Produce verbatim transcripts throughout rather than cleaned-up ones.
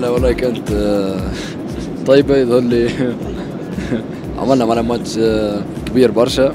الرحلة والله كانت طيبة. يظهر لي عملنا معنا ماتش كبير برشا.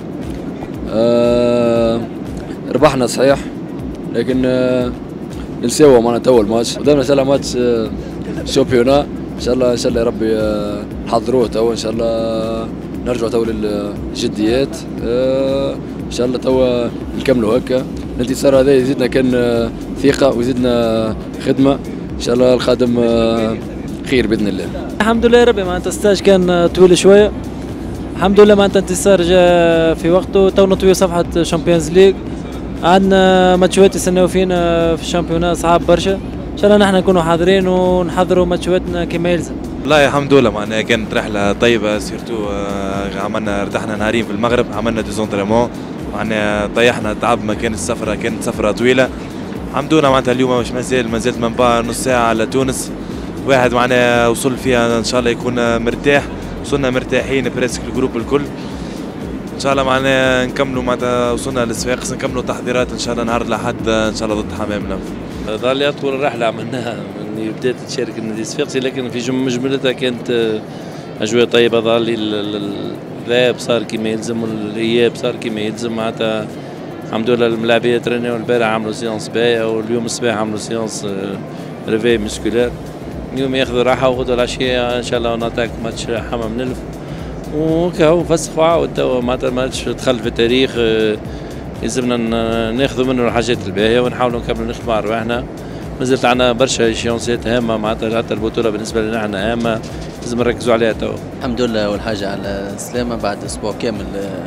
ربحنا صحيح، لكن نسيوه معنا تو الماتش. قدامنا ان شاء الله ماتش شامبيونا ان شاء الله. ان شاء الله يا ربي نحضروه تو ان شاء الله. نرجعوا تو للجديات ان شاء الله. تو نكملوا هكا. الانتصار هذا يزيدنا كان ثقة ويزيدنا خدمة ان شاء الله. الخادم خير باذن الله. الحمد لله ربي معناتها الستاج كان طويل شويه. الحمد لله معناتها انتصار جاء في وقته. تو نطوي صفحه شامبيونز ليج. عندنا ماتشات يستناو فينا في الشامبيونا صعاب برشا. ان شاء الله نحن نكونوا حاضرين ونحضروا ماتشاتنا كما يلزم. والله الحمد لله معناها كانت رحله طيبه. سيرتو عملنا ارتحنا نهارين في المغرب، عملنا دي زونتريمون معناها طيحنا تعب. ما كانت السفره كانت سفره طويله. الحمد لله معناتها اليوم مش مازال ما زلت من بعد نص ساعه على تونس. واحد معناها وصل فيها ان شاء الله يكون مرتاح. وصلنا مرتاحين بريسك الجروب الكل. ان شاء الله معناها نكملوا معناتها وصلنا للصفاقس نكملوا تحضيرات ان شاء الله نهار الاحد ان شاء الله ضد حمام نف. ظل اطول رحله عملناها من بدات تشارك النادي الصفاقسي، لكن في مجملتها كانت اجواء طيبه. ظل الذهاب صار كما يلزم والاياب صار كما يلزم. معناتها الحمد لله الملاعبيه ترينيو البارح عملوا سيونس باهيه، واليوم الصباح عملوا سيونس ريفي مسكولار. اليوم ياخذوا راحه وغدوا العشيه ان شاء الله ناتاك ماتش حمام نلف. وكهو فسخ وعاود توا معناتها الماتش دخل في التاريخ. يلزمنا ناخذوا منه الحاجات الباهيه ونحاولوا نكملوا نخدموا على رواحنا. مازالت عندنا برشا ايشيونسات هامه معناتها حتى البطوله بالنسبه لنا احنا هامه لازم نركزوا عليها توا. الحمد لله اول حاجه على السلامه بعد اسبوع كامل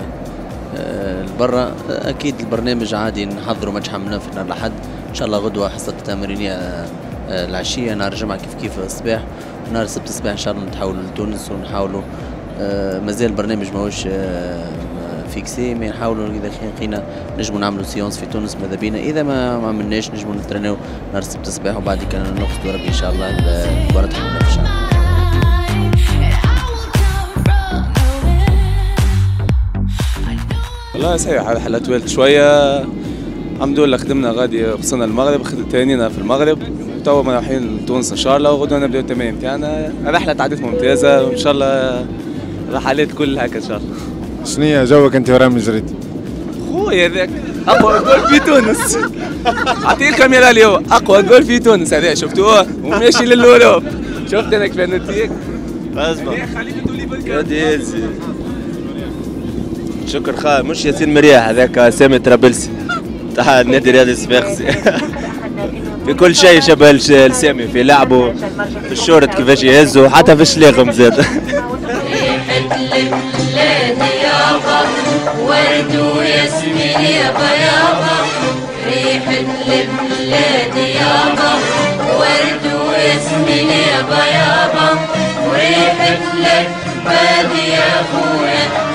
لبرا. اكيد البرنامج عادي نحضروا ماتش حملنا في نهار الاحد ان شاء الله. غدوه حصه تمرينيه العشيه، نهار الجمعه كيف كيف الصباح، ونهار السبت الصباح ان شاء الله نتحولوا لتونس ونحاولوا. مازال البرنامج ماهوش فيكسي، مي نحاولوا اذا لقينا نجموا نعملوا سيونس في تونس ماذا بينا. اذا ما عملناش نجموا نترينيو نهار السبت الصباح، وبعد كان نقصدوا ربي ان شاء الله المباراه حملنا في الشهر. والله صحيح الرحلة طويلت شوية. الحمد لله خدمنا غادي وصلنا المغرب، تهنينا في المغرب، وتوا رايحين تونس ان شاء الله. وغدوه نبداو التمرين تاعنا. الرحلة تعدت ممتازة وان شاء الله الرحلات كل هكا ان شاء الله. شنيا جوك انت ورا مجريتي؟ خويا ذاك اقوى جول في تونس. اعطيه الكاميرا اليوم. اقوى جول في تونس هذا شفتوه وماشي للأوروب. شفت انا كيف نوتيك؟ اسمع يا ديزي شكر خا مش ياسين مرياح هذاك سامي طرابلسي تاع النادي الرياضي الصفاقسي. في كل شيء شبه لسامي، في لعبه في الشورت كيفاش يهزوا حتى في الشلاغم زاد. ورد وياسمين يابا يابا ريحة البلاد يابا. ورد وياسمين يابا يابا وريحة البلاد يا خويا.